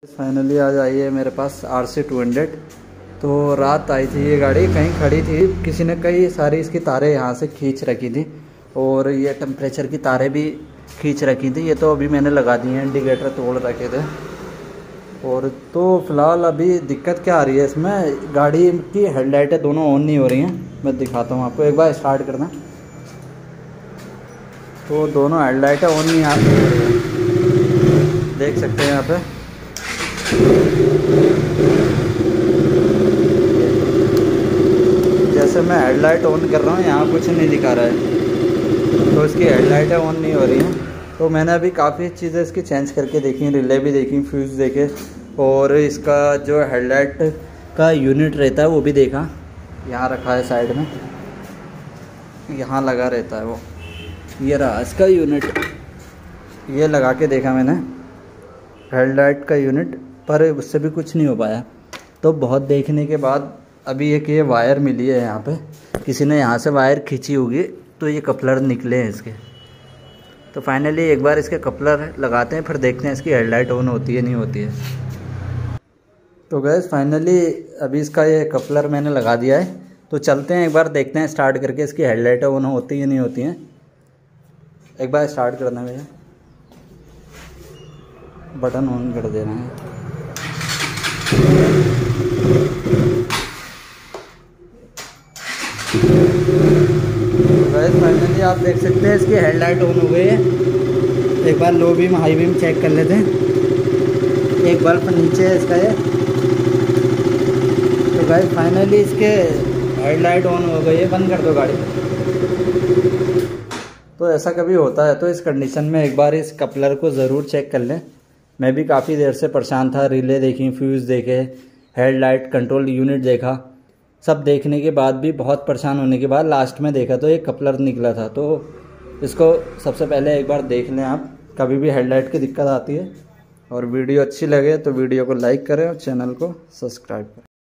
Finally आज आई है मेरे पास RC 200। तो रात आई थी ये गाड़ी, कहीं खड़ी थी, किसी ने कई सारी इसकी तारें यहाँ से खींच रखी थी और ये टेम्परेचर की तारें भी खींच रखी थी। ये तो अभी मैंने लगा दी हैं, इंडिकेटर तोड़ रखे थे। और तो फ़िलहाल अभी दिक्कत क्या आ रही है इसमें, गाड़ी की हेडलाइटें दोनों ऑन नहीं हो रही हैं। मैं दिखाता हूँ आपको, एक बार स्टार्ट करना। तो दोनों हेडलाइटें ऑन नहीं आ रही हैं, देख सकते हैं यहाँ पे। जैसे मैं हेडलाइट ऑन कर रहा हूँ, यहाँ कुछ नहीं दिखा रहा है, तो इसकी हेडलाइटें ऑन नहीं हो रही हैं। तो मैंने अभी काफ़ी चीज़ें इसकी चेंज करके देखी, रिले भी देखी, फ्यूज़ देखे, और इसका जो हेडलाइट का यूनिट रहता है वो भी देखा। यहाँ रखा है साइड में, यहाँ लगा रहता है वो, ये रहा इसका यूनिट, ये लगा के देखा मैंने हेडलाइट का यूनिट, पर उससे भी कुछ नहीं हो पाया। तो बहुत देखने के बाद अभी एक ये वायर मिली है, यहाँ पे किसी ने यहाँ से वायर खींची होगी, तो ये कपलर निकले हैं इसके। तो फाइनली एक बार इसके कपलर लगाते हैं, फिर देखते हैं इसकी हेडलाइट ऑन होती है नहीं होती है। तो गैस फाइनली अभी इसका ये कपलर मैंने लगा दिया है, तो चलते हैं एक बार देखते हैं स्टार्ट करके इसकी हेडलाइटें ऑन होती है नहीं होती हैं। एक बार स्टार्ट करना भैया, बटन ऑन कर देना है। फाइनली आप देख सकते हैं इसकी हेडलाइट ऑन हो गई है। एक बार low beam high beam check कर लेते हैं। एक बल्ब नीचे है इसका ये। तो गाइस फाइनली इसके हेडलाइट ऑन हो गई है। बंद कर दो गाड़ी। तो ऐसा कभी होता है तो इस कंडीशन में एक बार इस कपलर को ज़रूर चेक कर लें। मैं भी काफ़ी देर से परेशान था, रिले देखी, फ्यूज़ देखे, हेडलाइट कंट्रोल यूनिट देखा, सब देखने के बाद भी बहुत परेशान होने के बाद लास्ट में देखा तो एक कपलर निकला था। तो इसको सबसे पहले एक बार देख लें आप, कभी भी हेडलाइट की दिक्कत आती है। और वीडियो अच्छी लगे तो वीडियो को लाइक करें और चैनल को सब्सक्राइब करें।